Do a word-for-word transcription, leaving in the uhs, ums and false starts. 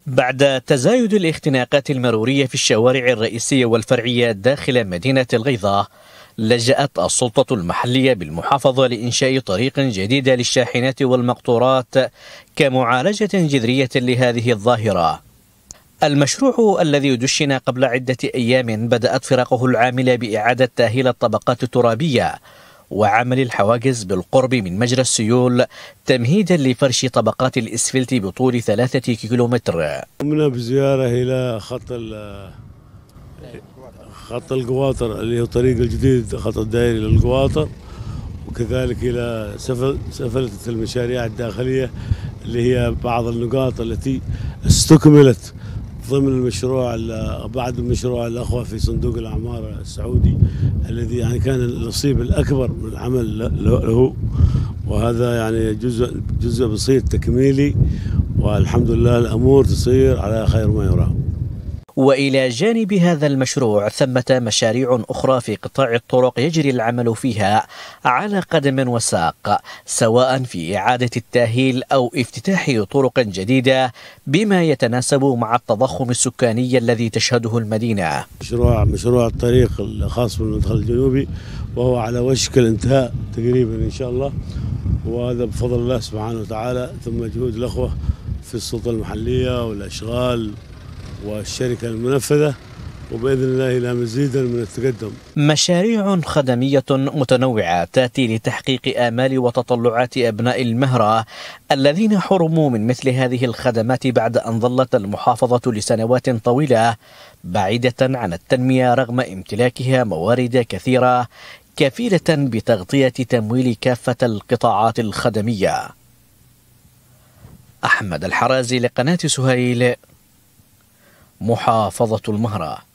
بعد تزايد الاختناقات المرورية في الشوارع الرئيسية والفرعية داخل مدينة الغيضة، لجأت السلطة المحلية بالمحافظة لإنشاء طريق جديدة للشاحنات والمقطورات كمعالجة جذرية لهذه الظاهرة. المشروع الذي دشن قبل عدة أيام بدأت فرقه العاملة بإعادة تأهيل الطبقات الترابية وعمل الحواجز بالقرب من مجرى السيول تمهيدا لفرش طبقات الإسفلت بطول ثلاثة كيلومتر. قمنا بزيارة إلى خط خط القواطر اللي هو الطريق الجديد، خط الدائري للقواطر، وكذلك إلى سفلة المشاريع الداخلية اللي هي بعض النقاط التي استكملت ضمن المشروع بعد مشروع الأخوة في صندوق الأعمار السعودي الذي يعني كان النصيب الأكبر من العمل له، وهذا يعني جزء جزء بسيط تكميلي، والحمد لله الأمور تصير على خير ما يرام. وإلى جانب هذا المشروع ثمة مشاريع أخرى في قطاع الطرق يجري العمل فيها على قدم وساق، سواء في إعادة التأهيل أو افتتاح طرق جديدة بما يتناسب مع التضخم السكاني الذي تشهده المدينة. مشروع مشروع الطريق الخاص بالمدخل الجنوبي وهو على وشك الانتهاء تقريبا إن شاء الله، وهذا بفضل الله سبحانه وتعالى ثم جهود الأخوة في السلطة المحلية والأشغال والشركة المنفذة، وبإذن الله إلى مزيدا من التقدم. مشاريع خدمية متنوعة تأتي لتحقيق آمال وتطلعات أبناء المهرة الذين حرموا من مثل هذه الخدمات بعد أن ظلت المحافظة لسنوات طويلة بعيدة عن التنمية رغم امتلاكها موارد كثيرة كفيلة بتغطية تمويل كافة القطاعات الخدمية. أحمد الحرازي لقناة سهيل، محافظة المهرة.